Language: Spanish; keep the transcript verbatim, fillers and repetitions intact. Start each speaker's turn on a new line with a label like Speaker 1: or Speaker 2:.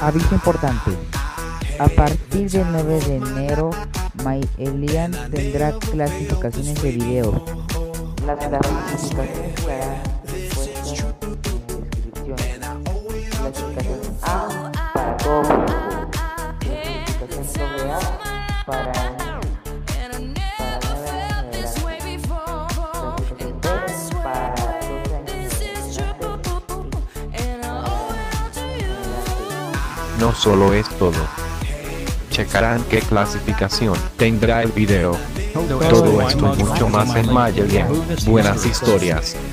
Speaker 1: Aviso importante. A partir del nueve de enero, MyElian tendrá clasificaciones de video. Las clasificaciones estarán puestas en la descripción. Clasificación A para todo público. Clasificación doble A para para nueve años en adelante. Clasificación B para doce años en adelante.
Speaker 2: No solo es todo. Checarán qué clasificación tendrá el video. Todo esto y mucho más en MyElian. Buenas historias.